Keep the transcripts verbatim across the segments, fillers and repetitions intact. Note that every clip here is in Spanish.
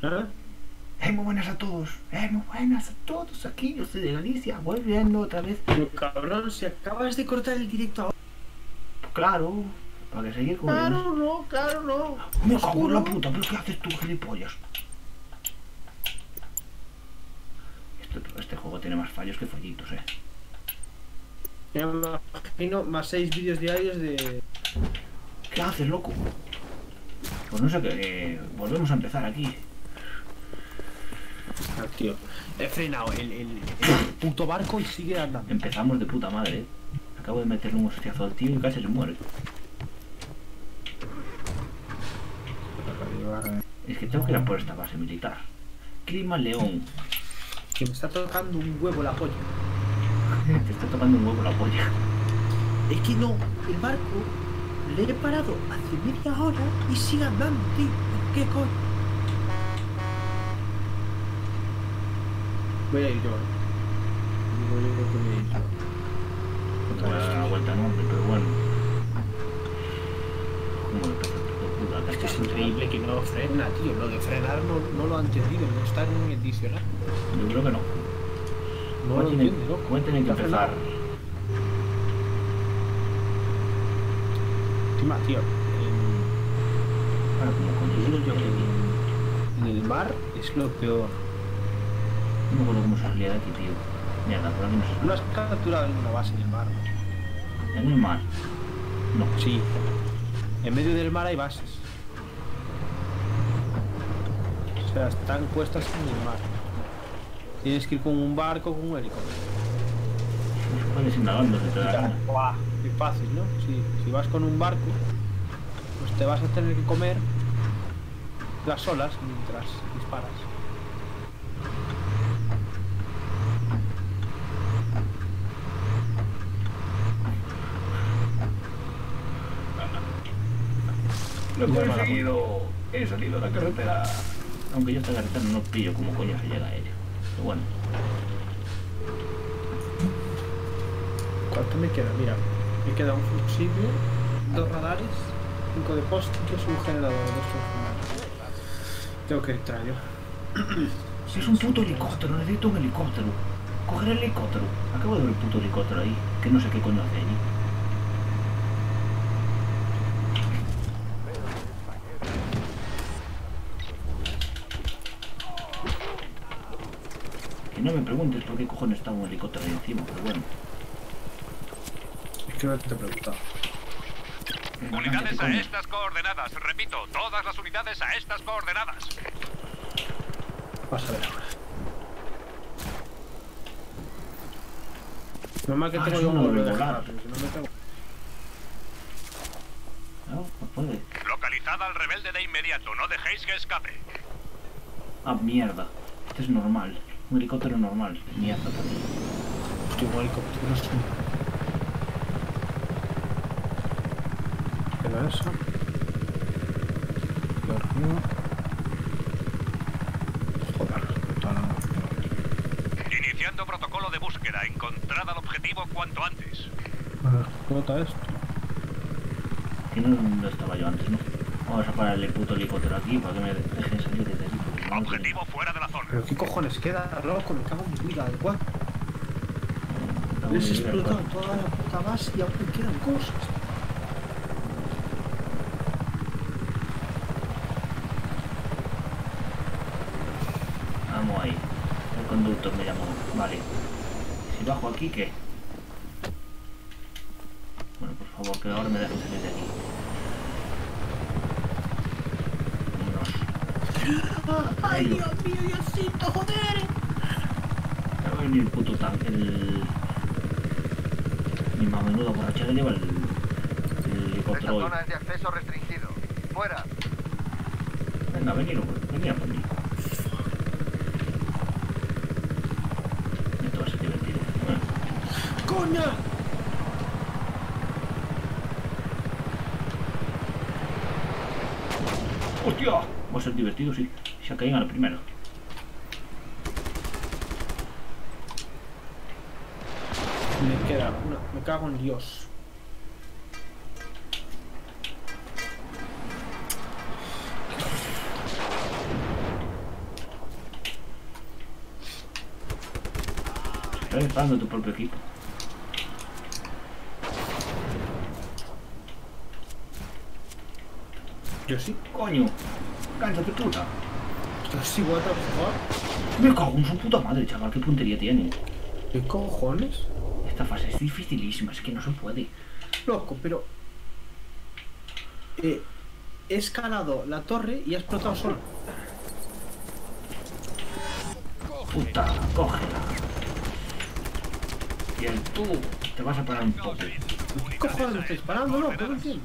¿Eh? ¡Eh, muy buenas a todos! ¡Eh, muy buenas a todos! Aquí yo soy de Galicia, volviendo otra vez. Pero cabrón, si acabas de cortar el directo ahora. Claro, para que seguir con Claro, ellos. no, claro, no. Me Os cago en juro. la puta, pero ¿qué haces tú, gilipollas? Este, este juego tiene más fallos que fallitos, eh. Me imagino más seis vídeos diarios de. ¿Qué haces, loco? Pues no sé qué. Eh, volvemos a empezar aquí. Ah, tío. He frenado el, el, el puto barco y sigue andando. Empezamos de puta madre, eh. Acabo de meterle un hostiazo al tío y casi se muere. Es que tengo que ir a por esta base militar. Clima León. Que me está tocando un huevo la polla. Te está tocando un huevo la polla. Es que no, el barco le he parado hace media hora y sigue andando, tío. ¿Qué coño? Voy a ir yo. Digo yo creo que voy a ir yo. No voy a dar la vuelta enorme, pero bueno. Como le pasa a puta, Es que es increíble que no frena, tío. Lo de frenar no, no lo ha entendido, no está en el diccionario. Yo creo que no. No lo tiene, entiende, loco. ¿Cómo tiene que Está empezar? frenado. Encima, tío, en, Ahora, como coño, digo yo que en el mar es lo peor. no me acuerdo cómo salía de aquí, tío. Mierda, por aquí no se No sale. has capturado en una base en el mar, ¿no? En el mar. No. Sí. En medio del mar hay bases. O sea, están puestas en el mar. Tienes que ir con un barco o con un helicóptero. Puedes ir nadando, se te da la gana. ¡Guau! Qué fácil, ¿no? Si, si vas con un barco, pues te vas a tener que comer las olas mientras disparas. Lo he conseguido. He salido a la carretera. Aunque yo esta carretera no pillo como coño se llega a ella. Pero bueno. ¿Cuánto me queda? Mira, me queda un fusible, dos radares, cinco depósitos, un generador, dos transformadores. Tengo que entrar yo. Si es un puto helicóptero, necesito un helicóptero. Coger el helicóptero. Acabo de ver un puto helicóptero ahí. Que no sé qué coño hace allí. Que no me preguntes por qué cojones está un helicóptero ahí encima, pero bueno. Es que no te he preguntado. Unidades a estas coordenadas. Repito, todas las unidades a estas coordenadas. Vas a ver ahora. Normal que Ah, tengo es yo uno un de móvil de volar. escape, pero si no me tengo... No, no puede. Localizada al rebelde de inmediato. No dejéis que escape. Ah, mierda. Este es normal. Un helicóptero normal. Mierda también. Hostia, un helicóptero, no sé. Queda eso. Y arriba. Joder, puta la... Iniciando protocolo de búsqueda. Encontrad al objetivo cuanto antes. A ver, explota esto. Que no dónde estaba yo antes, ¿no? Vamos a parar el puto helicóptero aquí para que me dejen salir desde aquí. porque no Objetivo fuera de la zona. Pero qué cojones queda, loco, me cago en mi vida, ¿de cuál? tengo- Les he tengo que ir explotado al cuarto. toda la puta base y aún me quedan cosas. Vamos ahí. El conductor me llamó. Vale. Si bajo aquí, ¿qué? Bueno, por favor, que ahora me dejen salir de aquí. Vámonos. ¡Ay, Dios mío, Diosito, joder! Ya va a venir el puto tanque, el... Mi más menuda borrachera lleva el... El Esta helicóptero hoy. zona es de acceso restringido. Fuera. Venga, venid, venid a por mí. Esto va a ser divertido. Bueno, ¡Coña! ¡hostia! Va a ser divertido, sí. Se caído a la primera. Me queda una... Me cago en Dios. Estás disparando tu propio equipo. Yo sí. ¡Coño! ¡Cállate, puta! Yo sí, what the fuck. Me cago en su puta madre, chaval. ¿Qué puntería tiene? ¿Qué cojones? Esta fase es dificilísima. Es que no se puede. Loco, pero... Eh, he escalado la torre y ha explotado solo. Puta, cógela. Y el tú te vas a parar un poco. ¿Qué cojones me estáis parando, loco? No entiendo.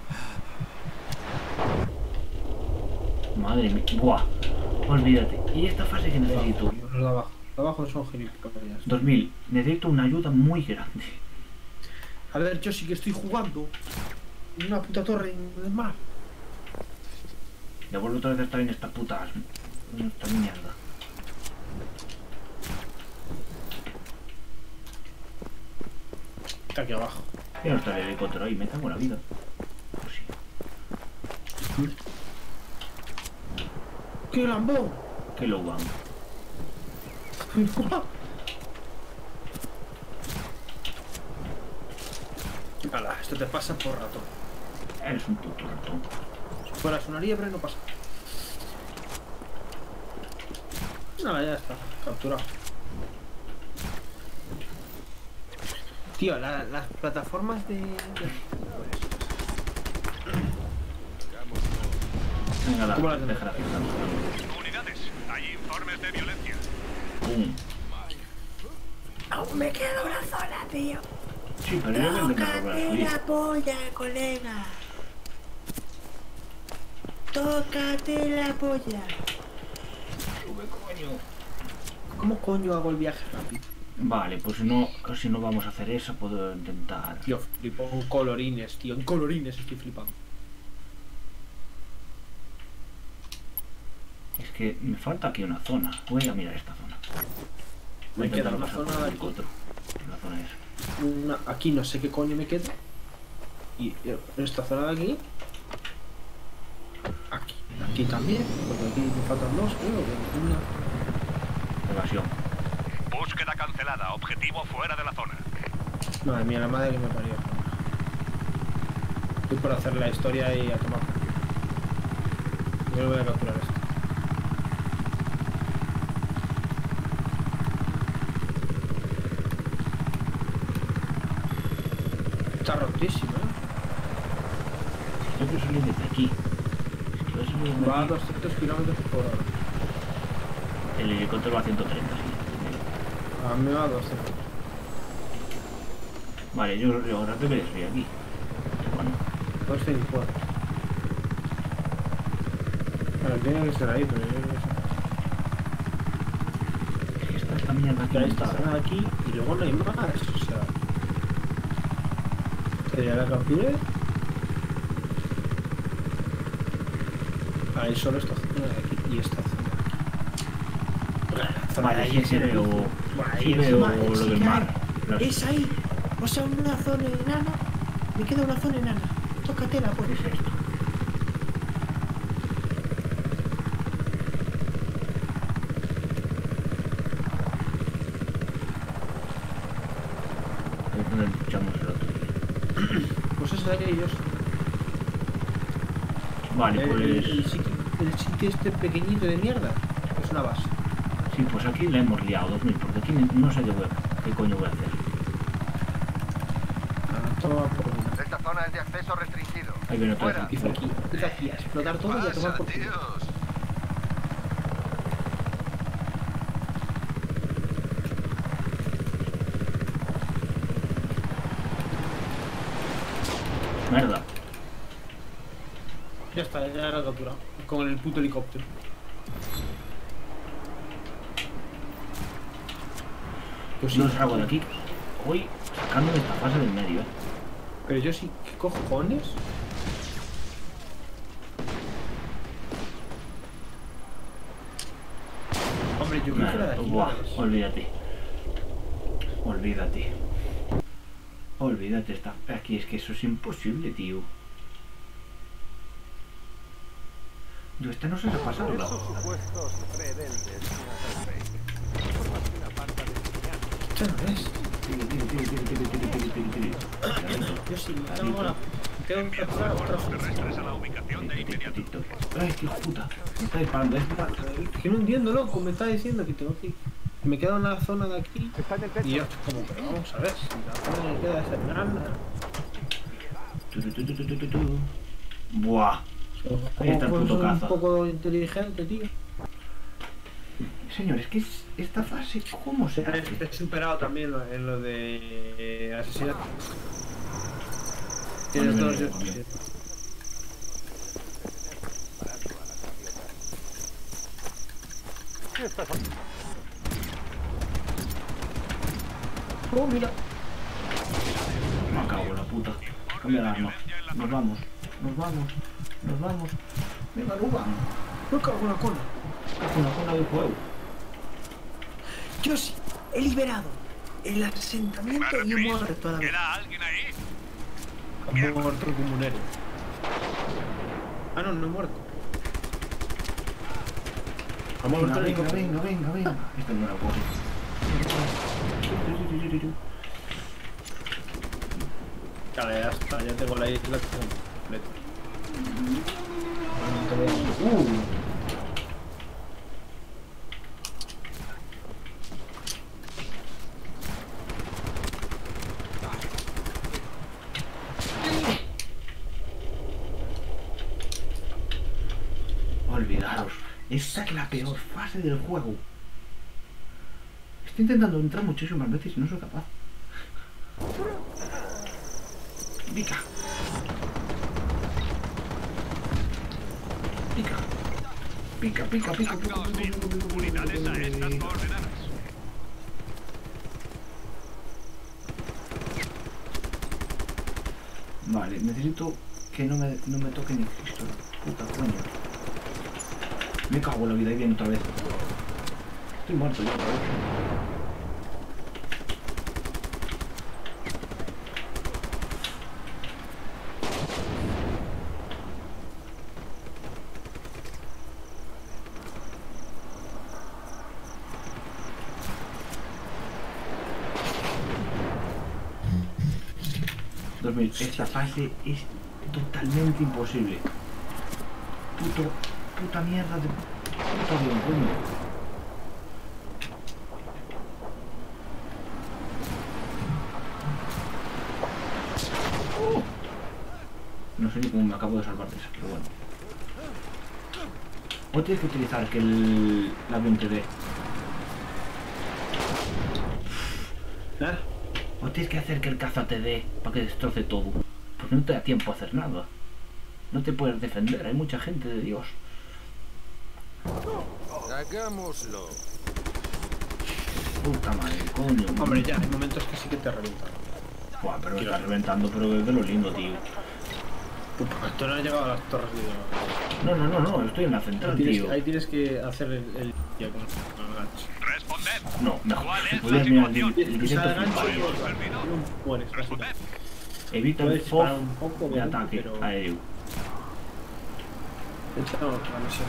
Madre mía. Buah. Olvídate. ¿Y esta fase que necesito? Los de abajo. Los de abajo son gilipollas. dos mil. Necesito una ayuda muy grande. A ver, yo sí que estoy jugando en una puta torre en el mar. Ya vuelvo otra vez a estar en esta puta... En esta mierda. Está aquí abajo. Ya no está el helicóptero ahí. Me cago en la vida. Pues sí. ¡Qué lambón! Que lo van. Hala, esto te pasa por ratón. Eres un puto ratón. Si fueras una liebre no pasa. Nada, ya está. Capturado. Tío, la- las plataformas de... Venga, la, ¿Cómo las deja la tenemos? fiesta. Unidades, hay informes de violencia. Pum. Aún me queda una zona, tío. Sí, pero yo creo que me robará Tócate subir. la polla, colega. Tócate la polla. Sube, coño. ¿Cómo coño hago el viaje rápido? Vale, pues si no, si no vamos a hacer eso, puedo intentar. Tío, flipo en colorines, tío. En colorines estoy flipando. Es que me falta aquí una zona. Voy a mirar esta zona. Voy a Me queda intentar una pasar zona por de el aquí. otro. La zona es. Una, aquí no sé qué coño me queda. Y eh, esta zona de aquí. Aquí. Aquí también. Porque aquí me faltan dos, creo. Una. Evasión. Búsqueda cancelada, objetivo fuera de la zona. Madre mía, la madre que me parió. Estoy por hacer la historia y a tomar. Yo voy a capturar esto. Está rotísimo, ¿eh? Yo quiero salir desde aquí. Es que voy a salir desde Va a aquí. doscientos kilómetros por hora. El helicóptero va a ciento treinta, sí. A mí me va a doscientos. Vale, yo, yo ahora debería subir aquí. Bueno, doscientos cuatro. Bueno, tiene que ser ahí, pero yo creo que es que está esta mierda aquí ya está montada. aquí y luego no hay más. O sea, que ya la capturé. Ahí solo esta zona de aquí y esta zona de aquí. Zona de Vale, ahí sí, es sí el- veo, Bueno, sí ahí veo encima, lo sí del que mar. hay. Las- Es ahí. O sea, una zona enana. Me queda una zona enana. Tócatela, pues. ¿Qué es esto? Es donde luchamos el otro día. Pues eso de ellos. Vale, El, pues... el, el sitio, el sitio este pequeñito de mierda es una base. Sí, pues aquí la hemos liado, dos mil, porque aquí no sé qué, voy, qué coño voy a hacer. Ah, toma por culo. Esta zona es de acceso restringido. Ahí viene otra vez Fuera. el Dice tipo. aquí, dice aquí, a explotar todo y a tomar por culo. Mierda. Ya está, ya la he capturado. Con el puto helicóptero. Pues sí, No salgo de aquí. Hoy sacándome esta fase del medio, eh. pero yo sí, ¿qué cojones? Hombre, yo creo que era de aquí. Buah, ¿sabes? olvídate. Olvídate. Olvídate, está aquí, es que eso es imposible, tío. Yo esta no se la ha pasado. Esos supuestos rebeldes, señor Rey. Información aparta de señal. Este no es. Tiri, tiri, tiri, tiri, tiri, tiri, tiri, tiri, tiri. Yo sí, ahora ahora. Tengo que capturar a otro. Terrestres a la ubicación de inmediato. Ay, qué hijo puta. Me está disparando, es verdad. Que no entiendo, loco, me está diciendo que tengo que ir. Me quedo en la zona de aquí. Y yo, como que vamos a ver, si la zona me queda es nada. Tu, tu, tu, tu, tu, tu, tu. Buah. Ahí está el puto caza. Un poco inteligente, tío. Señores, ¿qué es esta fase? ¿Cómo se hace? He superado también lo- en lo de eh, asesinato. Tienes Bueno, dos, mira, yo. mira. Oh, mira. Me cago en la puta. Cambia el arma. Nos vamos. Nos vamos. Nos vamos. Venga, nos vamos. No cago en la cola. Es una zona de juego. Yo sí, he liberado el asentamiento y he muerto toda la vez. ¿Queda alguien ahí? Ha muerto el comunero. Ah, no, no he muerto. Ha Venga, muerto el venga, helicóptero. venga, venga, venga. Esto no era cosa. Vale, ya está, ya tengo la isla completa. Uh. Olvidaros, esta es la peor fase del juego. Estoy intentando entrar muchísimas veces y no soy capaz. Pica. Pica. Pica, pica, pica, pica, Contacto pica, hostil. pica, pica, Unidades a estas pica. coordenadas. Vale, necesito que no me, no me toque ni Cristo. Puta coño. Me cago en la vida y viene otra vez. Estoy muerto ya otra vez. dos mil. Esta fase es totalmente imposible. Puto, puta mierda de puto avión, coño. Oh. No sé ni cómo me acabo de salvar de eso, pero bueno. O tienes que utilizar que el, el avión te dé. ¿Eh? O tienes que hacer que el caza te dé para que destroce todo. Porque no te da tiempo a hacer nada. No te puedes defender, hay mucha gente de Dios. Hagámoslo. Puta madre, coño. Hombre, ya, hay momentos que sí que te reventan. Buah, pero me está reventando, pero es de lo lindo, tío. Tú no has llegado a las torres de... No, no, no, no, estoy en la central, Ahí tienes, tío. ahí tienes que hacer el... el ya con el gancho. Responded. No, mejor. ¿Cuál Si es pudieras la mirar el, situación? el directo Usa el gancho final. y no mueres, Responded. básicamente. Evita el Puedes fob disparar un poco, de obviamente, ataque pero- aéreo. De hecho, no, la misión.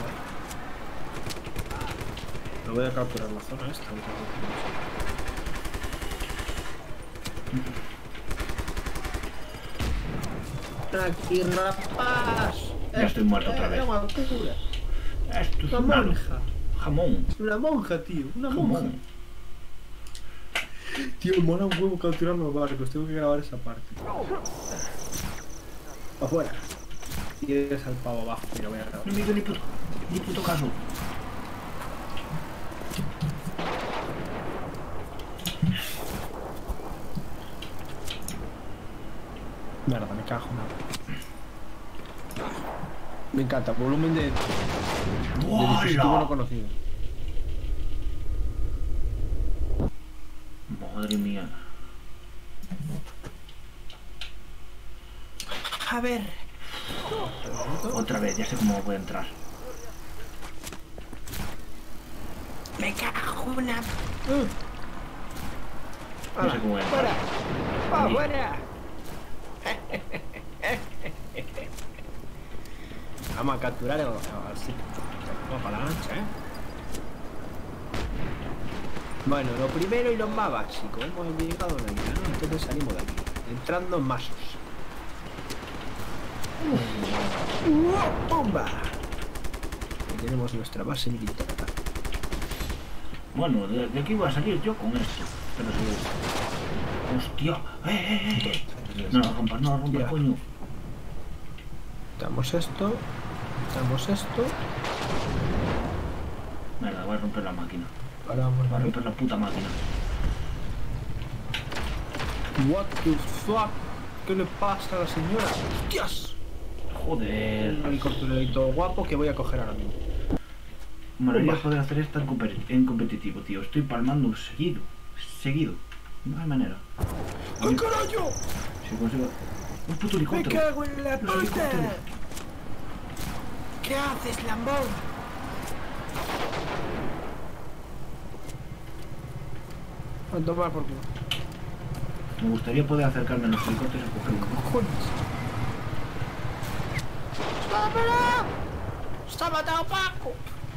No voy a capturar la zona esta. Aquí, rapaz. Ya estoy muerto otra vez. Agua pura. Esto es Una una monja. jamón. Una monja, tío. Una monja. Jamón. Tío, mola un huevo capturar los barcos. Tengo que grabar esa parte. Afuera. Y eres al pavo abajo. Mira, voy a grabar. No me hizo ni puto, ni puto caso. Mierda, me cago en nada. Me encanta, volumen de, de dispositivo no ¡Hola! conocido. Madre mía. A ver, Otra vez, ya sé cómo voy a entrar. me cago en una... Ya sé cómo voy a entrar. ¡Fuera! ¡Va, Ahí. fuera! Vamos a capturar el... Así. Vamos para la lancha, ¿eh? Bueno, lo primero y lo más básico. Hemos llegado a una isla, ¿no? Entonces salimos de aquí. Entrando en masos. ¡Bomba! Aquí tenemos nuestra base militar. Bueno, de, de aquí voy a salir yo con esto. Pero si... ¡Hostia! ¡Eh, eh, eh! No lo rompas, no lo rompas, Ya. coño. Quitamos esto. Quitamos esto. Mierda, voy a romper la máquina. Ahora vamos Voy a a ver. romper la puta máquina. What the fuck? ¿Qué le pasa a la señora? ¡Hostias! Joder. Un helicóptero guapo que voy a coger ahora mismo. Molaría Upa. poder hacer esto en, competi- en competitivo, tío. Estoy palmando seguido. Seguido. No hay manera. ¡Ay, carajo! Si consigo... Un puto ¡Me helicóptero. cago en la Los puta! helicópteros. ¿Qué haces, lambón? A tomar por culo. Me gustaría poder acercarme a los helicópteros y coger uno. Cojones. ¡Vámonos! ¡Se ha matado Paco!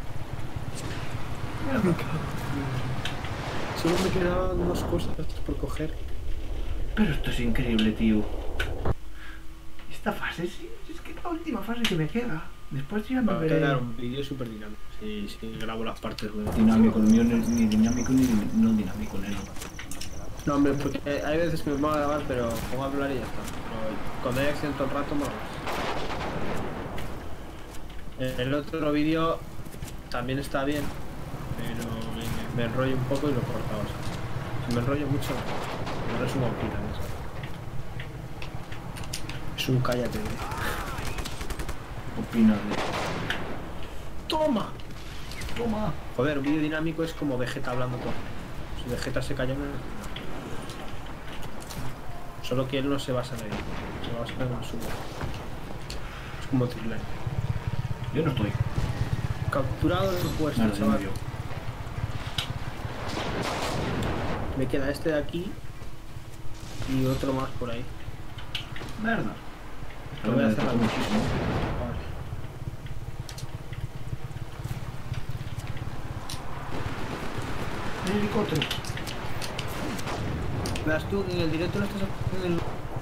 Solo me quedaban dos cosas por coger. Pero esto es increíble, tío. Esta fase, sí, es que es la última fase que me queda. Después ya me Va a veré... quedar un vídeo súper dinámico. Sí, sí, grabo las partes buenas. Dinámico, el mío no es ni dinámico ni no dinámico, neno. No, hombre, porque hay veces que me pongo a grabar, pero pongo a hablar y ya está. Pero cuando hay acción todo el rato, más. El otro vídeo también está bien, pero me, me enrollo un poco y lo corto. O sea, si me enrollo mucho, no es un vampiro. Es un cállate. Opina de... ¡Toma! Toma. Joder, un vídeo dinámico es como Vegeta hablando todo. Si Vegeta se calla, no. Solo que él no se basa en él, se basa en su voz. Es como thriller. Yo no estoy. Capturado en el puesto, Nada, chaval. yo. Me queda este de aquí y otro más por ahí. Merda. Lo voy a hacer Tocó la muchísimo. El helicóptero. Verás tú, en el directo no estás haciendo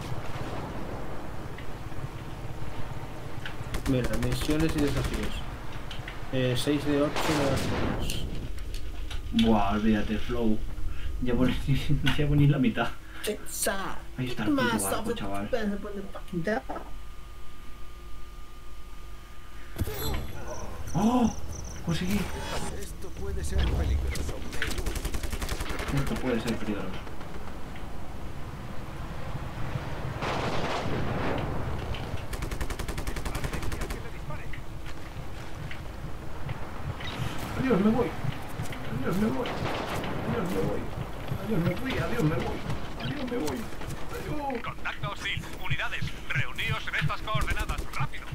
el... Mira, misiones y desafíos. Eh, seis de ocho de las Buah, olvídate, flow. Llevo, llevo ni la mitad. Ahí está el puto barco, chaval. ¡Oh! Conseguí. Esto puede ser peligroso. Esto puede ser peligroso. Adiós, me voy. Adiós, me voy. Adiós, me voy. Adiós, me fui. Adiós, me voy. Adiós, me voy. Adiós. Contacto hostil. Unidades, reuníos en estas coordenadas. Rápido.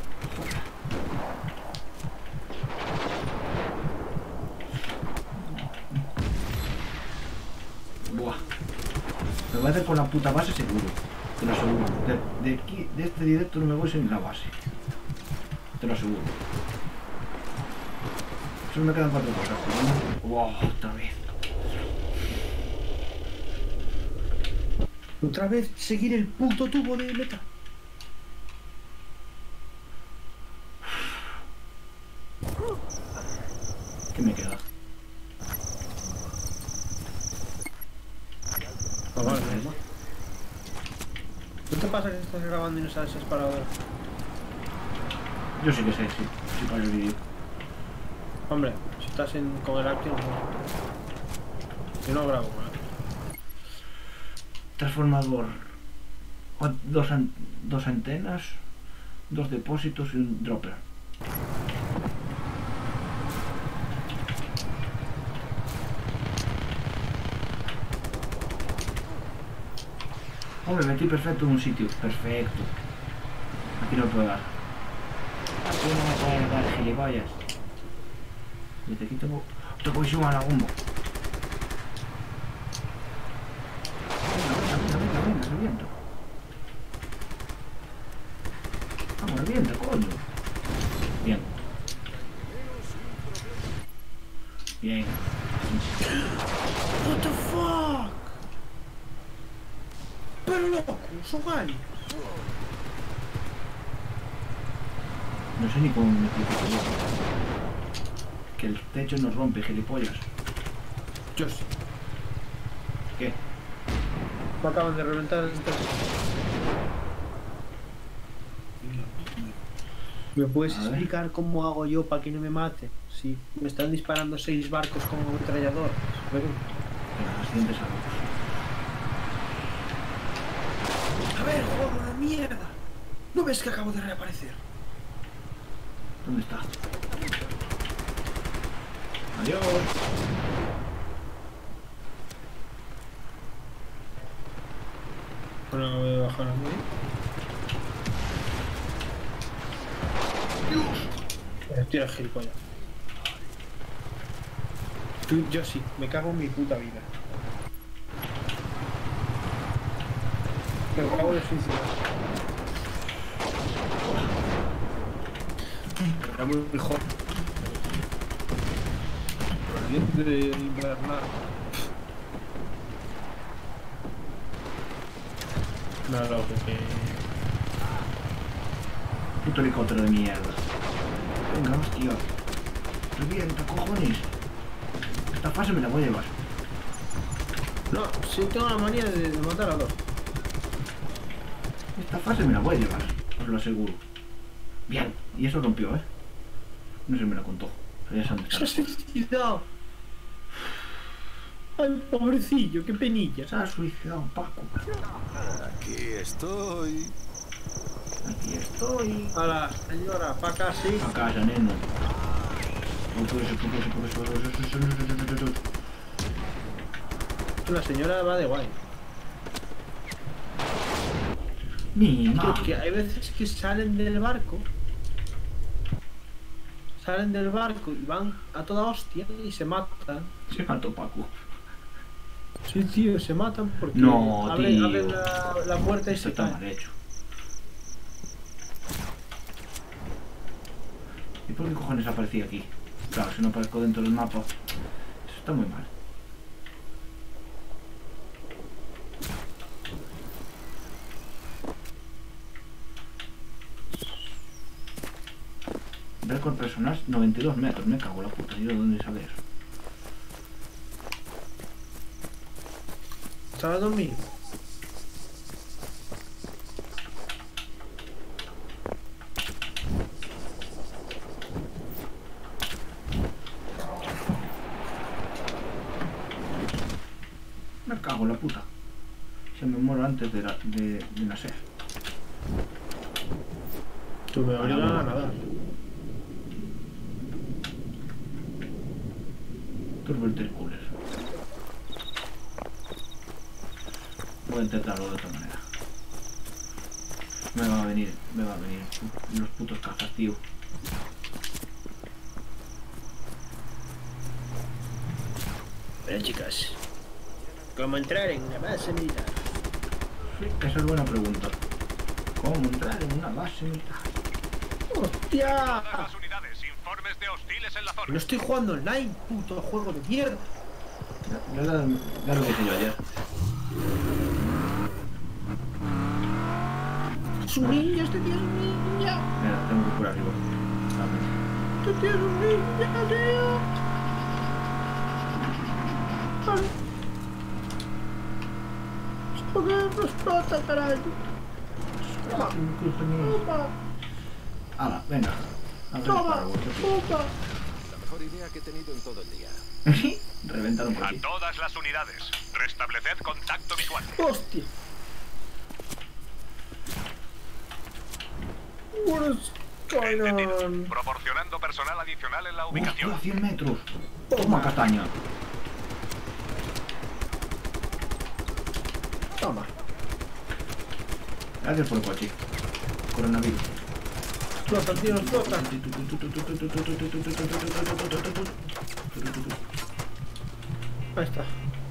Buah. Me voy a hacer con la puta base seguro. Te lo aseguro. De, de aquí, de este directo no me voy sin la base. Te lo aseguro. Solo me quedan cuatro cosas. Wow, otra vez. Otra vez seguir el puto tubo de meta. ¿Qué me queda? Ah, vale, no. ¿Qué te pasa que estás grabando y no sabes si es para ahora? Yo sí que sé, sí. Sí para el vídeo. Hombre, si estás en, con el Action, no. Yo no grabo, ¿vale? Transformador. Cua- Dos, an- dos antenas, dos depósitos y un dropper. Hombre, metí perfecto en un sitio. Perfecto. Aquí no puedo dar. Aquí no me pueden dar gilipollas. Desde aquí tengo... Tengo visión a la bomba. Venga, venga, venga, venga, reviento. Vamos, revienta, coño. Bien. Bien. What the fuck? Pero loco, son aliens. No sé ni cómo me explico yo. Que el techo nos rompe, gilipollas. Yo sí. ¿Qué? Me acaban de reventar el techo. ¿Me puedes A ver. explicar cómo hago yo para que no me mate? Si me están disparando seis barcos con ametrallador. Pero... Venga, las siguientes armas. A ver, juego de mierda. ¿No ves que acabo de reaparecer? ¿Dónde está? Adiós. Bueno, me voy a bajar a mí. Dios. Tira el gilipollas. Tú, yo sí, me cago en mi puta vida. Me cago de suicidar. Era muy mejor. Valiente de invernal. No, no, porque... Puto helicóptero de mierda. Venga, hostia. Revienta, cojones. Esta fase me la voy a llevar. No, sí tengo la manía de, de matar a dos. Esta fase me la voy a llevar, os lo aseguro. Bien, y eso rompió, ¿eh? No se me lo contó. Pero ya saben Se ha suicidado. Ay, pobrecillo, qué penilla. Se ha suicidado, Paco. Aquí estoy. Aquí estoy. A la señora, pa' acá, sí. A casa, neno. No puede ser, no puede ser, no puede ser. La señora va de guay. Mima. Que hay veces que salen del barco. Salen del barco y van a toda hostia y se matan. Se mató Paco. Sí, tío, se matan porque No, abren, tío. abren la, la puerta y Esto se está caen. mal hecho. ¿Y por qué cojones aparecía aquí? Claro, si no aparezco dentro del mapa. Eso está muy mal. Récord personal noventa y dos metros, me cago en la puta, ¿y de dónde sale eso? ¿Estaba dormido? Me cago en la puta. Se me muero antes de, la, de, de nacer. Tú me obligas a nadar. Turbo intercooler. Voy a intentarlo de otra manera. Me va a venir, me va a venir los putos cazas, tío. Pero chicas, ¿cómo entrar en una base militar? Sí, esa es buena pregunta. ¿Cómo entrar en una base militar? ¡Hostia! Todas las unidades, informes de hostiles en la zona. No estoy jugando online, puto juego de mierda. Ya, ya, ya lo dije yo ayer. Es un niño, este tío es un niño. Mira, tengo que curar arriba. Este tío es un niño, tío. Vale. Joder, no explota, carajo. Toma, toma, Hala, venga. A ver, toma, disparo, vosotros. toma. La mejor idea que he tenido en todo el día. Reventaron por A aquí. todas las unidades, restableced contacto visual. Hostia. What is going Entendido. on? Proporcionando personal adicional en la Hostia, ubicación. cien metros. Toma castaña. Toma. Gracias por el coche. Coronavirus. Explota, tío, explota. Ahí está.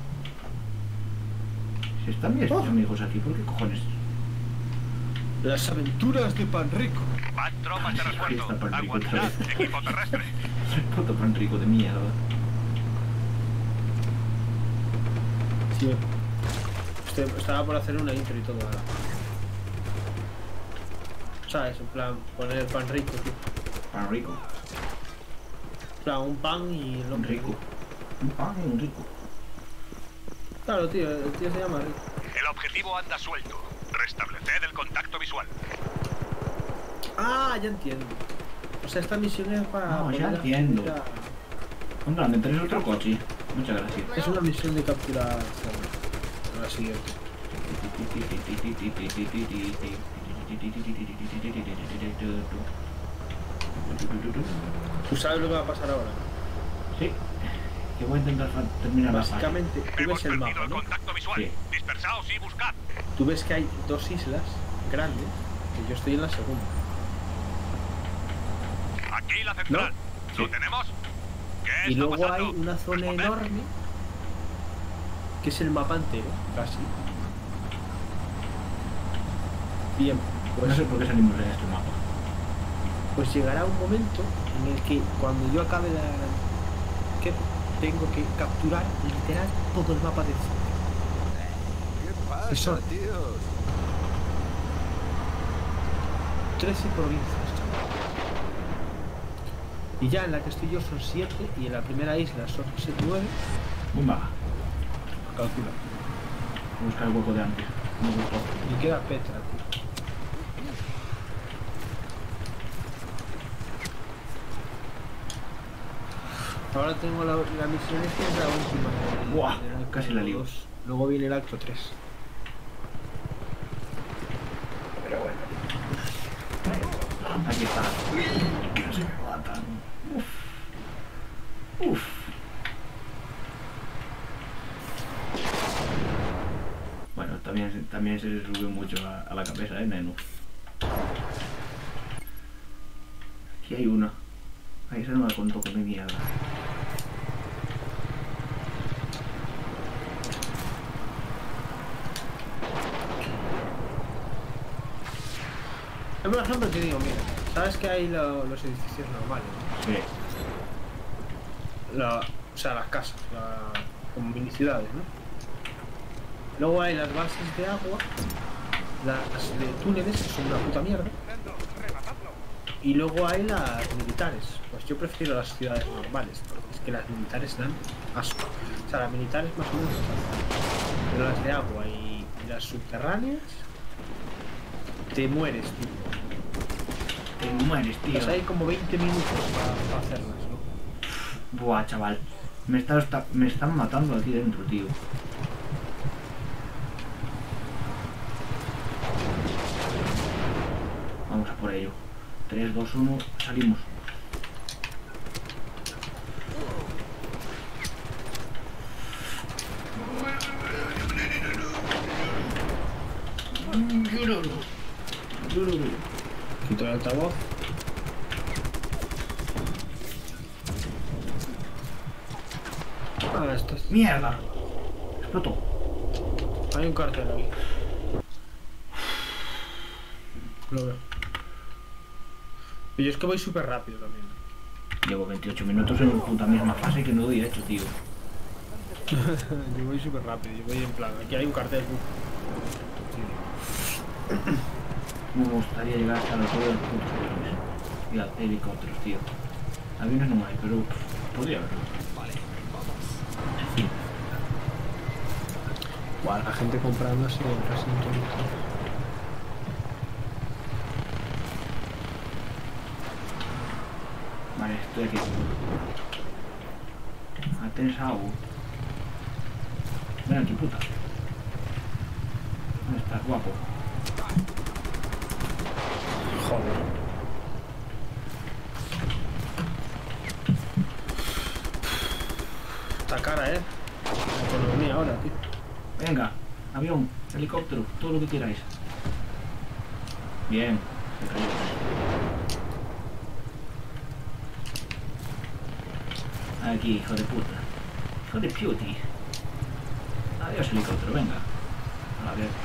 Si están mis Oh. amigos aquí, ¿por qué cojones? Las aventuras de Panrico. Van tropas de Ahí refuerzo. está Panrico otra Aguantad, vez. equipo terrestre. Puto pan rico de mierda. Sí. Este, estaba por hacer una intro y todo ahora. ¿Sabes? En plan, poner el pan rico, tío. Pan rico. En plan, un pan y el Un hombre rico. Un pan y un rico. Claro, tío, el tío se llama Rico. El objetivo anda suelto. Restableced el contacto visual. Ah, ya entiendo. O sea, esta misión es para... No, ya poner a- entiendo. Onda, me traes otro coche. Muchas gracias. Es una misión de capturar cerdos. La siguiente. ¿Tú sabes lo que va a pasar ahora? Sí. Que voy a intentar terminar la fase. Básicamente, tú Hemos ves el perdido mapa, el ¿no? contacto visual. Sí. Dispersaos y buscad. Tú ves que hay dos islas grandes, que yo estoy en la segunda. Aquí la central. No. ¿Lo tenemos? ¿Qué Y está luego hay pasando? una zona Responded. enorme, que es el mapa entero, casi. Bien, pues, No sé por qué salimos en este mapa. pues llegará un momento en el que cuando yo acabe la... que tengo que capturar literal todo el mapa del centro. ¿Qué pasa, Eso. tíos? trece provincias, chaval. Y ya en la que estoy yo son siete y en la primera isla son nueve. Bomba. Calcula. Voy a buscar el hueco de antes. Me gustó. Y queda Petra, tío. Ahora tengo la, la misión esta, es la última. del- Buah, del acto casi la lío. dos. Luego viene el acto tres. Pero bueno. Aquí está. No se me matan. Uf. Uf. Bueno, también, también se le sube mucho a, a la cabeza, eh, neno. Aquí hay una. Ahí se no la contó con mi mierda. Yo, por ejemplo, te digo, mira, sabes que hay lo- los edificios normales, Sí. ¿no? La- o sea, las casas, la, como mini ciudades, ¿no? Luego hay las bases de agua, las de túneles, que son una puta mierda. Y luego hay las militares. Pues yo prefiero las ciudades normales, porque es que las militares dan asco. O sea, las militares más o menos están. Pero las de agua y, y las subterráneas, te mueres, tío. Te mueres, tío. Pues hay como veinte minutos para hacerlas, ¿no? Buah, chaval. Me, está, está- me están matando aquí dentro, tío. Vamos a por ello. tres, dos, uno, salimos. Quito el altavoz. Ah, esto es... ¡Mierda! Explotó. Hay un cartel aquí. Lo veo. Y yo es que voy súper rápido también. Llevo veintiocho minutos en la puta misma fase que no doy hecho, tío. Yo voy súper rápido, yo voy en plan. Aquí hay un cartel. uf. Me gustaría llegar hasta la altura de los putos aviones. Y a helicópteros, tío. Aviones no hay, pero pff, podría haberlo. En fin. Guau, la gente comprándose el Resident Evil. Vale, estoy aquí. Atensado. Ven aquí, puta. ¿Dónde estás, guapo? Joder. Esta cara, eh. La economía ahora, tío. Venga, avión, helicóptero, todo lo que queráis. Bien, se cayó. Aquí, hijo de puta. Hijo de puti. Adiós, helicóptero, venga. A ver.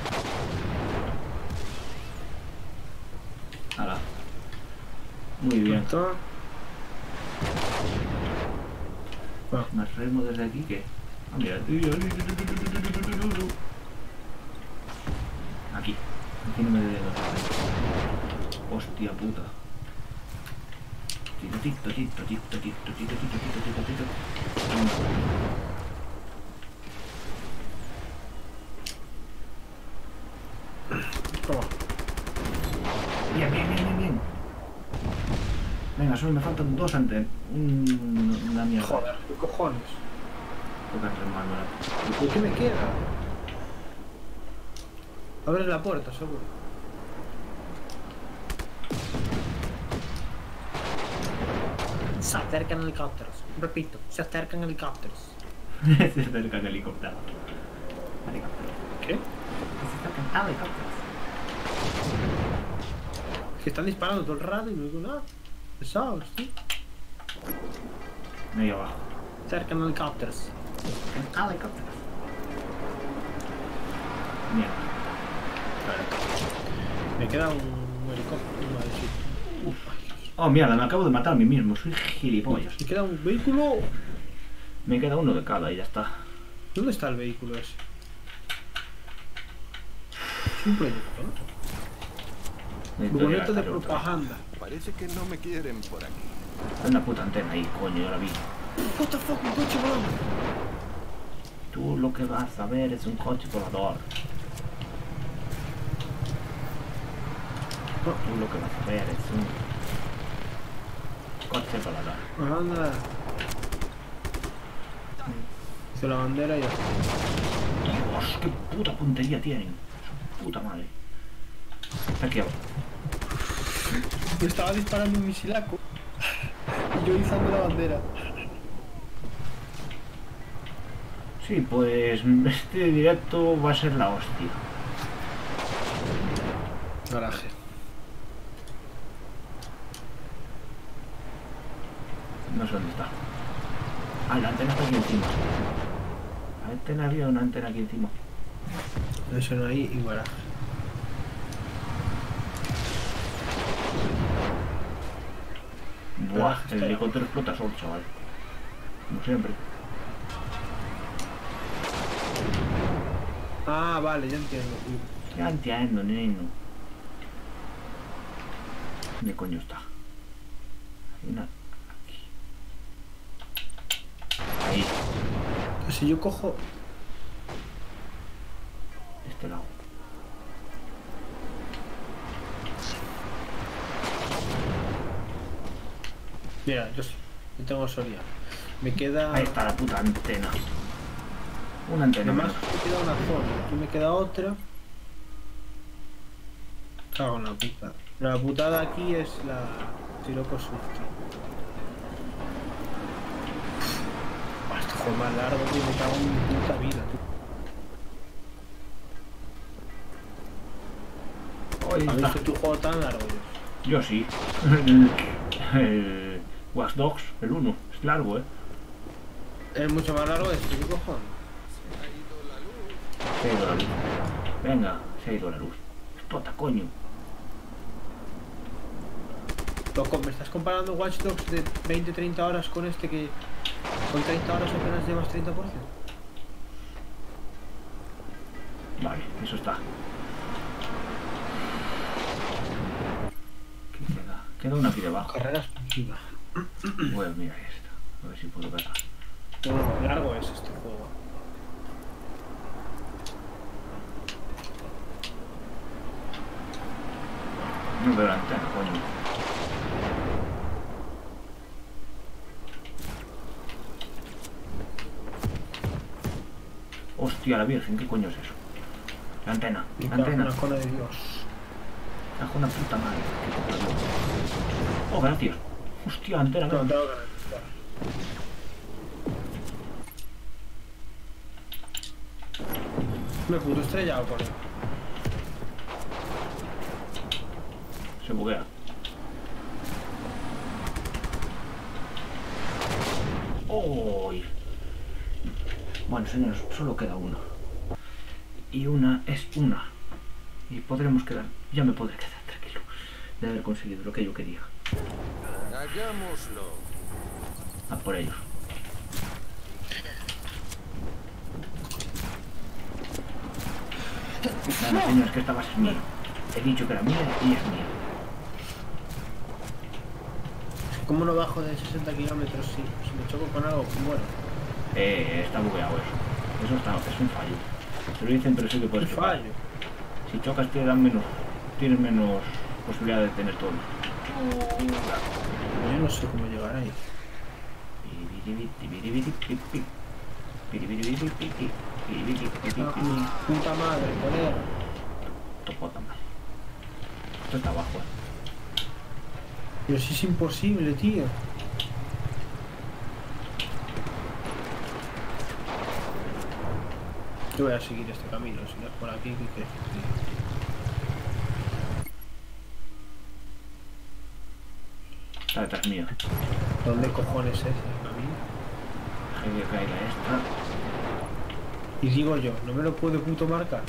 Hala. Muy bien. Esto... ¿Más remo desde aquí qué? Ah, mira. Aquí. Aquí no me debe dos. Hostia puta. Tito, tito, tito, tito, tito, tito, tito, tito, tito, tito. Toma. Bien, bien, bien, bien, bien. Venga, solo me faltan dos antenas. Un, una mierda. Joder, ¿qué cojones? Toca remármela. ¿Y qué me queda? Abre la puerta, seguro. Se acercan helicópteros. Repito, se acercan helicópteros. Se acercan helicópteros. Helicópteros. ¿Qué? Se acercan helicópteros. Es que están disparando todo el rato y no digo nada. Pesados, tío. Medio abajo. Se acercan helicópteros. Helicópteros. Mierda. Me queda un helicóptero. Uno de Uf. Oh, mierda, me acabo de matar a mí mismo. Soy gilipollas. Me queda un vehículo. Me queda uno de cada y ya está. ¿Dónde está el vehículo ese? Es un proyecto, ¿no? Necesito Furgoneta llegar de hasta el otro. propaganda. Parece que no me quieren por aquí. Hay una puta antena ahí, coño, yo la vi. What the fuck, un coche volando. Tú lo que vas a ver es un coche volador. Tú lo que vas a ver es un coche volador. Anda. Hizo la bandera y ya está. Dios, qué puta puntería tienen. Su puta madre. Aquí abajo. Me estaba disparando un misilaco. Y yo izando la bandera. Sí, pues este directo va a ser la hostia. Garaje. No sé dónde está. Ah, la antena está aquí encima. La antena, había una antena aquí encima. Eso no hay y garaje. Buah, el helicóptero explota solo, chaval. Como siempre. Ah, vale, ya entiendo. Ya entiendo, neno. ¿Dónde coño está? Hay una... aquí. Ahí, Pues si yo cojo... de este lado. Mira, yo sí. Yo tengo Soria. Me queda... Ahí está la puta antena. Una antena Además, más. me queda una zona. Aquí me queda otra. Cago en la puta. La putada aquí es la... Siroco Swift. Este juego más largo, tío. Me cago en mi puta vida, tío. Ahí ¿Has está. visto tu juego tan largo, yo? Yo sí. El, el Watch Dogs, el uno. Es largo, eh. Es mucho más largo este, ¿qué cojones? Se ha ido la luz. Venga, se ha ido la luz. Explota, coño. Loco, ¿me estás comparando Watch Dogs de veinte a treinta horas con este que con treinta horas apenas llevas treinta por ciento? Vale, eso está. ¿Qué queda? Queda una aquí debajo. Carrera explosiva. Voy a mirar esta. A ver si puedo verla. No, largo es este juego. No veo la antena, coño. Hostia, la virgen, ¿qué coño es eso? La antena, la antena. Una cola de Dios. La una puta madre. ¿Qué coño? Oh, gracias. Hostia, antena, No, no. tengo que necesitar. Me puto estrellado con él. Se buguea. ¡Oh! Bueno, señores, solo queda una. Y una es una. Y podremos quedar, ya me podré quedar tranquilo de haber conseguido lo que yo quería. Hagámoslo. A por ellos. No, no, señor, es que esta base es mía. He dicho que era mía y es mía. ¿Cómo no bajo de sesenta kilómetros si, si me choco con algo? Bueno. Eh, está bugueado eso. Eso está, es un fallo. Te lo dicen, pero sí que ¿Qué puedes chocar. fallo? Si chocas te dan menos, tienes menos posibilidad de tener todo. Yo no sé cómo llegar ahí. Ah, mi puta madre, colega. Topota mal. Esto está abajo, eh. Pero si es imposible, tío. Yo voy a seguir este camino, si no es por aquí, ¿qué quieres que te diga? Está detrás mío. ¿Dónde cojones es el camino? Deja que caiga esta. Y digo yo, ¿no me lo puede puto marcar?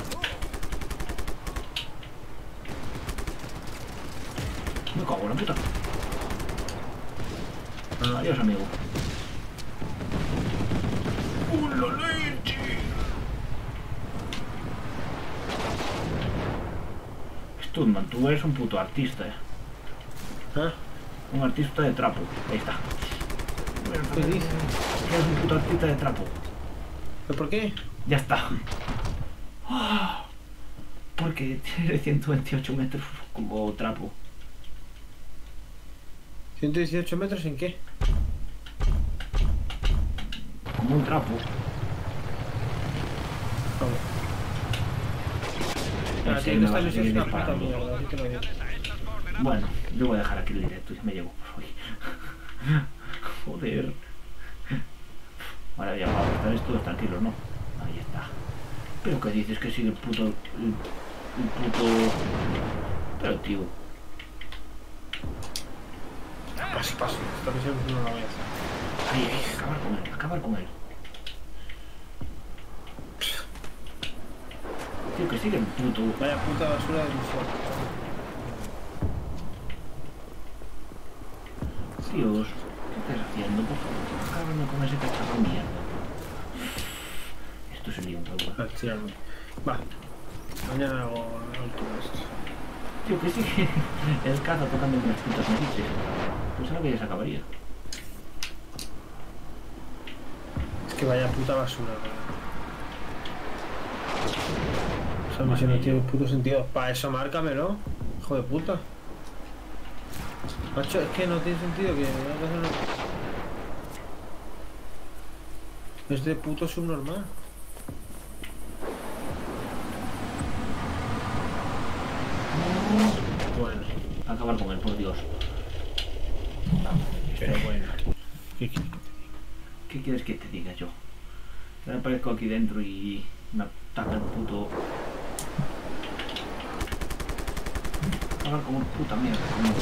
Me cago en la puta. No, Adiós, amigo. ¡Una leche! Studman, tú eres un puto artista, eh. ¿Ah? Un artista de trapo. Ahí está. ¿Qué dices? Eres un puto artista de trapo. ¿Pero por qué? Ya está. Ah, porque tiene ciento veintiocho metros como trapo. ¿ciento dieciocho metros en qué? Como un trapo. Vamos. En Ah, serio, tío, me esta vas a misión es seguir una puta disparando. mierda, así te lo digo. Bueno, yo voy a dejar aquí el directo y me llevo por hoy. Joder. Ahora ya vamos a estar todos tranquilos, ¿no? Ahí está. Pero que dices que sigue el puto... El, el puto... Pero tío... Paso, paso. Esta misión no la voy a hacer. Ahí, ahí, acabar con él, acabar con él. Tío, que sigue el puto... Vaya puta basura de misión. Dios, ¿qué estás haciendo? Por favor, acábame con ese cacharro de mierda. Esto es el lío, por favor. Ah, tirarme. Va. Mañana hago la última de esto. Tío, que sigue el caza tocando en las putas narices. Pensaba que ya se acabaría. Es que vaya puta basura, ¿verdad? Esa Madre misión no mía. tiene puto sentido. Para eso márcamelo. Hijo de puta. Macho, es que no tiene sentido que... Es de puto subnormal. Bueno, acabar con él, por Dios. Pero bueno. ¿Qué quieres que te diga? ¿Qué quieres que te diga yo? Ahora aparezco aquí dentro y me ataca el puto... Acabar como puta mierda. Como...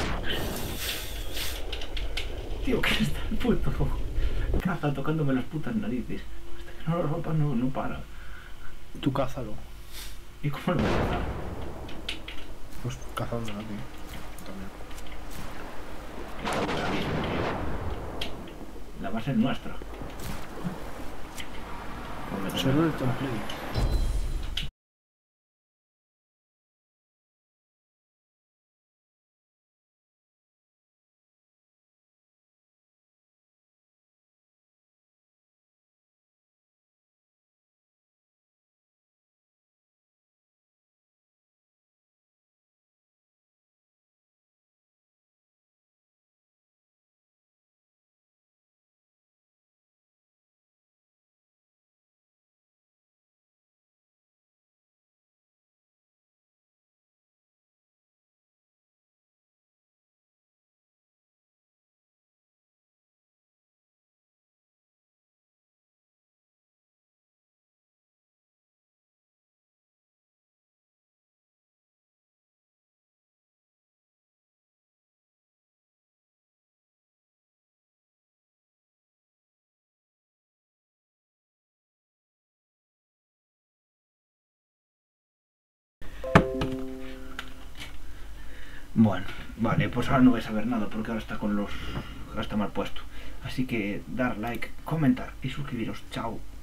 Tío, que está el puto caza tocándome las putas narices. Hasta que no lo rompa no, no para. Tú cázalo. ¿Y cómo lo voy a cazar? Pues cazándola, tío. También. Está buenísimo, tío. La base es nuestra. Pues Solo el template. Bueno, vale, pues ahora no vais a ver nada porque ahora está con los... ahora está mal puesto. Así que dar like, comentar y suscribiros. Chao.